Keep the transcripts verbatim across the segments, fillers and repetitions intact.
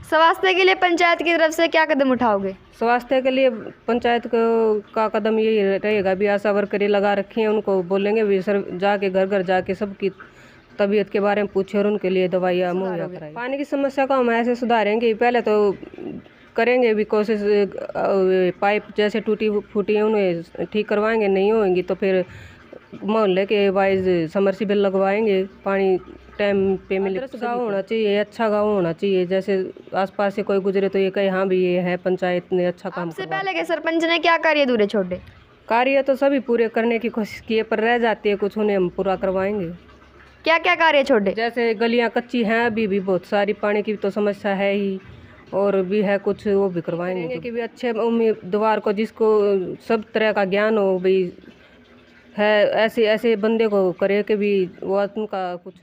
स्वास्थ्य के लिए पंचायत की तरफ से क्या कदम उठाओगे? स्वास्थ्य के लिए पंचायत को का कदम यही रहेगा, भी आशा वर्करें लगा रखी हैं, उनको बोलेंगे भी सर जाके घर घर जाके सबकी तबीयत के बारे में पूछे और उनके लिए दवाइयाँ मुहैया कराएं। पानी की समस्या को हम ऐसे सुधारेंगे, पहले तो करेंगे भी कोशिश, पाइप जैसे टूटी फूटी है उन्हें ठीक करवाएंगे, नहीं होंगी तो फिर मोहल्ले के वाइज समरसीबल लगवाएंगे, पानी टाइम पे मिले। गाँव होना चाहिए, अच्छा गाँव होना चाहिए, जैसे आसपास से कोई गुजरे तो ये कहे हाँ भी ये है पंचायत ने अच्छा काम किया। पहले के सरपंच ने क्या कार्य अधूरे छोड़े? कार्य तो सभी पूरे करने की कोशिश किए, पर रह जाती है कुछ, उन्हें हम पूरा करवाएंगे। क्या क्या कार्य छोड़े? जैसे गलियाँ कच्ची हैं अभी भी बहुत सारी, पानी की तो समस्या है ही, और भी है कुछ वो भी करवाएंगे कि भी अच्छे उम्मीदवार को जिसको सब तरह का ज्ञान हो भाई है, ऐसे ऐसे बंदे को करे कि भी वो उनका कुछ।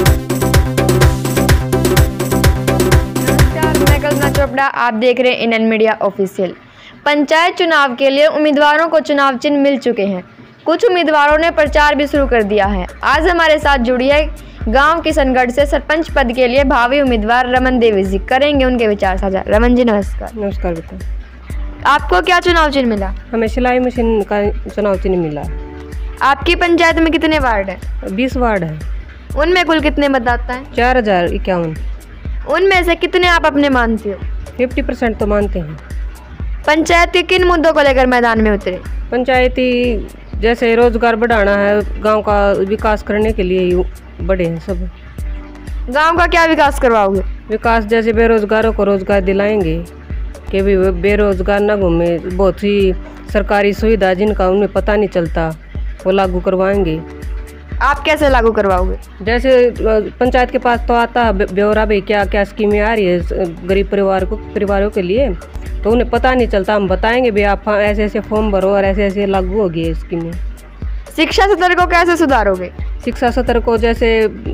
नमस्कार, मैं कल्पना चोपड़ा, आप देख रहे हैं इंडियन मीडिया ऑफिशियल। पंचायत चुनाव के लिए उम्मीदवारों को चुनाव चिन्ह मिल चुके हैं, कुछ उम्मीदवारों ने प्रचार भी शुरू कर दिया है। आज हमारे साथ जुड़ी है गांव किशनगढ़ से सरपंच पद के लिए भावी उम्मीदवार रमन देवी जी, करेंगे उनके विचार साझा। रमन जी नमस्कार। नमस्कार बेटा। आपको क्या चुनाव चिन्ह मिला? हमें सिलाई मशीन का चुनाव चिन्ह मिला। आपकी पंचायत में कितने वार्ड है? बीस वार्ड है। उनमें कुल कितने मतदाता हैं? चार हजार इक्यावन। उनमें से कितने आप अपने मानते हो? फिफ्टी परसेंट तो मानते हैं। पंचायत के किन मुद्दों को लेकर मैदान में उतरे? पंचायती जैसे रोजगार बढ़ाना है, गांव का विकास करने के लिए ही बड़े हैं सब। गांव का क्या विकास करवाओगे? विकास जैसे बेरोजगारों को रोजगार दिलाएंगे कि भी बेरोजगार ना घूमे, बहुत सी सरकारी सुविधा जिनका उन्हें पता नहीं चलता वो लागू करवाएंगे। आप कैसे लागू करवाओगे? जैसे पंचायत के पास तो आता है ब्यौरा भाई क्या क्या स्कीमें आ रही है गरीब परिवार को परिवारों के लिए, तो उन्हें पता नहीं चलता, हम बताएंगे भी आप ऐसे ऐसे फॉर्म भरो और ऐसे ऐसे लागू होगी ये स्कीमें। शिक्षा स्तर को कैसे सुधारोगे? शिक्षा स्तर को जैसे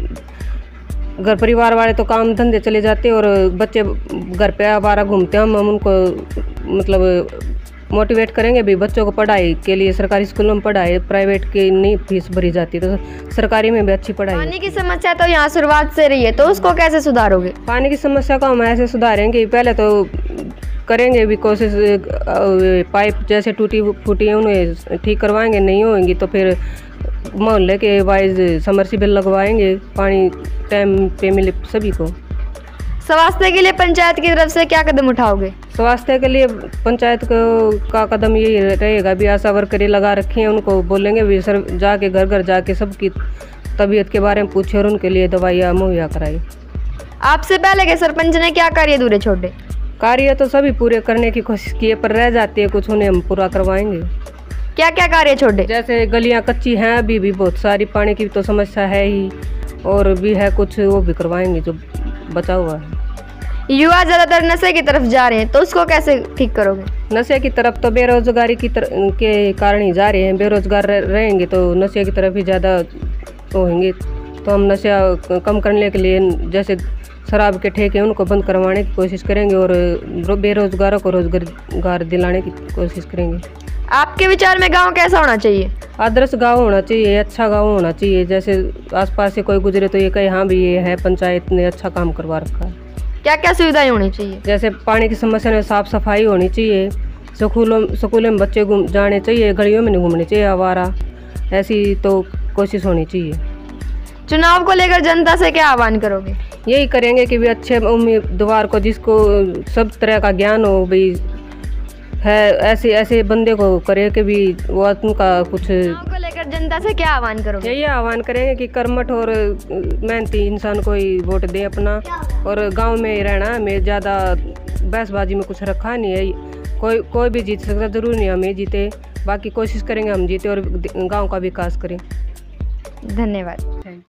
घर परिवार वाले तो काम धंधे चले जाते हैं और बच्चे घर पे आवारा घूमते हैं, हम उनको मतलब मोटिवेट करेंगे भी बच्चों को पढ़ाई के लिए सरकारी स्कूलों में पढ़ाई, प्राइवेट की नहीं फीस भरी जाती, तो सरकारी में भी अच्छी पढ़ाई। पानी की समस्या तो यहाँ शुरुआत से रही है, तो उसको कैसे सुधारोगे? पानी की समस्या को हम ऐसे सुधारेंगे, पहले तो करेंगे भी कोशिश, पाइप जैसे टूटी फूटी है उन्हें ठीक करवाएंगे, नहीं होंगी तो फिर मोहल्ले के वाइज समरसीबल लगवाएंगे, पानी टाइम पे मिले सभी को। स्वास्थ्य के लिए पंचायत की तरफ से क्या कदम उठाओगे? स्वास्थ्य के लिए पंचायत को का कदम यही रहेगा, भी आशा वर्करें लगा रखी हैं, उनको बोलेंगे भी सर जाके घर घर जाके सबकी तबीयत के बारे में पूछे और उनके लिए दवाइयाँ मुहैया कराएं। आपसे पहले के सरपंच ने क्या कार्य अधूरे छोड़े? कार्य तो सभी पूरे करने की कोशिश किए, पर रह जाती है कुछ, उन्हें हम पूरा करवाएंगे। क्या क्या कार्य छोड़े? जैसे गलियाँ कच्ची हैं अभी भी बहुत सारी, पानी की तो समस्या है ही, और भी है कुछ वो भी करवाएंगे जो बचा हुआ है। युवा ज्यादातर नशे की तरफ जा रहे हैं, तो उसको कैसे ठीक करोगे? नशे की तरफ तो बेरोजगारी की तर, के कारण ही जा रहे हैं, बेरोजगार रहेंगे तो नशे की तरफ ही ज़्यादा होंगे, तो हम नशा कम करने के लिए जैसे शराब के ठेके उनको बंद करवाने की कोशिश करेंगे और बेरोजगारों को रोजगार दिलाने की कोशिश करेंगे। आपके विचार में गांव कैसा होना चाहिए? आदर्श गांव होना चाहिए, अच्छा गांव होना चाहिए, जैसे आसपास से कोई गुजरे तो ये कहे हाँ भी ये है पंचायत ने अच्छा काम करवा रखा है। क्या क्या सुविधाएं होनी चाहिए? जैसे पानी की समस्या में साफ सफाई होनी चाहिए, स्कूलों स्कूलों में बच्चे घूम जाने चाहिए, गलियों में नहीं घूमने चाहिए आवारा, ऐसी तो कोशिश होनी चाहिए। चुनाव को लेकर जनता से क्या आह्वान करोगे? यही करेंगे कि भी अच्छे उम्मीदवार को जिसको सब तरह का ज्ञान हो भाई है, ऐसे ऐसे बंदे को करे कि भी वो उनका कुछ। चुनाव को लेकर जनता से क्या आह्वान करोगे? यही आह्वान करेंगे कि कर्मठ और मेहनती इंसान को ही वोट दें अपना, और गांव में ही रहना, हमें ज़्यादा बहसबाजी में कुछ रखा नहीं है, कोई कोई भी जीत सकता, जरूर नहीं हमें जीते, बाकी कोशिश करेंगे हम जीते और गांव का विकास करें। धन्यवाद।